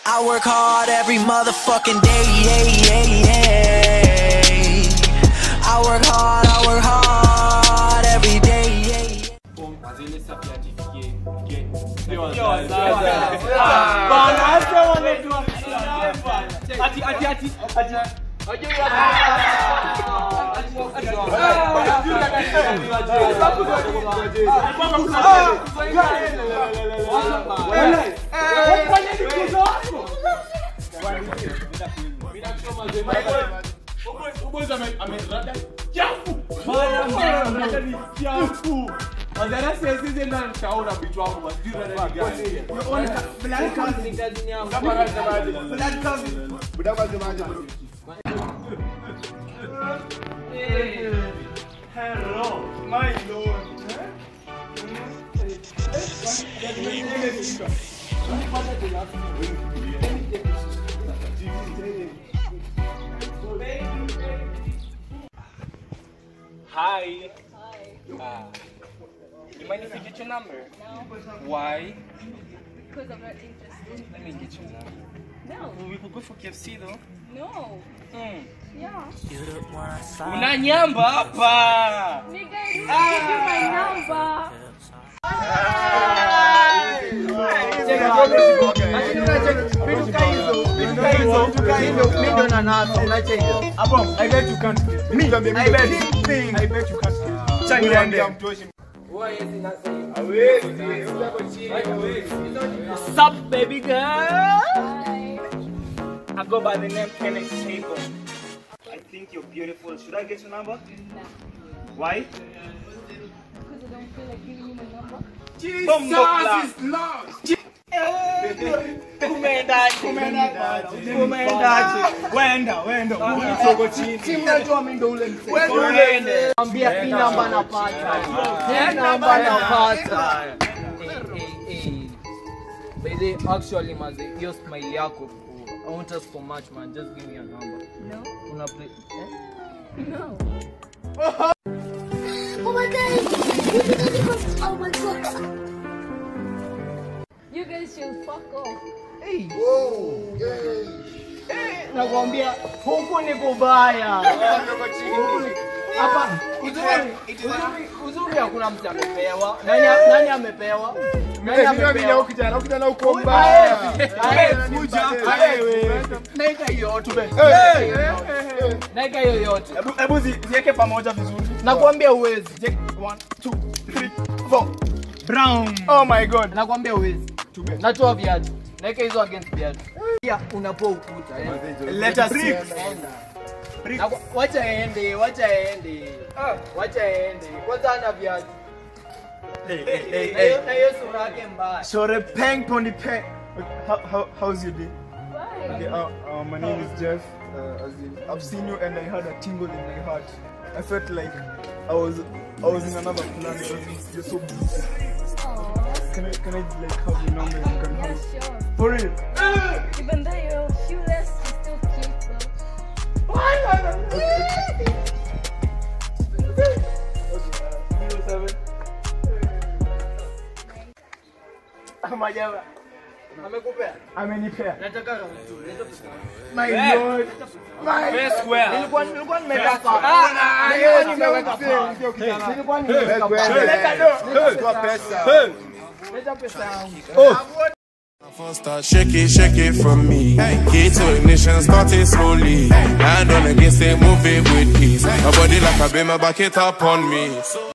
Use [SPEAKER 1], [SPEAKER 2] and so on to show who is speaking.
[SPEAKER 1] I work hard every motherfucking day, I work hard every day,
[SPEAKER 2] Hello, my lord. Hi. You mind if I get your number?
[SPEAKER 3] No.
[SPEAKER 2] Why?
[SPEAKER 3] Because I'm not interested.
[SPEAKER 2] Let me get your number.
[SPEAKER 3] No.
[SPEAKER 2] We could go for KFC though.
[SPEAKER 3] No. Yeah.
[SPEAKER 2] Una nyamba hapa.
[SPEAKER 3] Nigga, you give you my number.
[SPEAKER 2] What's up, baby girl?
[SPEAKER 3] Hi.
[SPEAKER 2] I go by the name Kenneth Table. I think you're beautiful. Should I get your number?
[SPEAKER 3] Nah.
[SPEAKER 2] Why?
[SPEAKER 3] Because I don't feel like giving you my number.
[SPEAKER 2] Jesus is lost.
[SPEAKER 4] Baby, actually, maze, your smile yako. I want us for much, man. Just give me a number.
[SPEAKER 3] No.
[SPEAKER 4] Una play?
[SPEAKER 3] No.
[SPEAKER 5] Oh my god! Oh my god!
[SPEAKER 3] You guys should fuck off.
[SPEAKER 4] Hey. Whoa. Hey. Nakwambia huku ni kubaya. Hapa uzuri hakuna mtu amepewa. Nani amepewa? Nani amepewa?
[SPEAKER 2] Ukijana uko mbaya.
[SPEAKER 4] Naika hiyo tube. Naika hiyo yote.
[SPEAKER 2] Hebu ziweke pamoja vizuri.
[SPEAKER 4] Nakwambia uwezi.
[SPEAKER 2] 1 2 3 4 brown.
[SPEAKER 4] Oh my god. Nakwambia uwezi. Natoa viatu. Naika hizo against viatu. Pia unapoa ukuta.
[SPEAKER 2] Let us see.
[SPEAKER 4] Wacha aende. Wacha aende. Kwanza ana viatu.
[SPEAKER 2] Hey.
[SPEAKER 4] Na hiyo sura yake mbaya.
[SPEAKER 2] Sore peng pony peng. How's your day?
[SPEAKER 3] Bye.
[SPEAKER 2] Okay, my name is Jeff. I've seen you and I had a tingle in my heart. I felt like I was in another planet. You're so beautiful.
[SPEAKER 3] Aww.
[SPEAKER 2] Can I like have your number and can
[SPEAKER 3] Yeah,
[SPEAKER 2] have
[SPEAKER 3] sure.
[SPEAKER 2] for real?
[SPEAKER 3] Even though you're shoeless, you're still cute, though.
[SPEAKER 4] Majaba. Amekupea?
[SPEAKER 2] Amenipea.
[SPEAKER 4] Nataka round 2.
[SPEAKER 2] My lord.
[SPEAKER 4] Nilikuwa nimeweka sawa. Nilikuwa nimeweka pesa. Leta pesa yangu.
[SPEAKER 6] First start shake it from me. Key to ignition, start it slowly. Hand on against it, move it with ease. My body like a beam, back it up on me.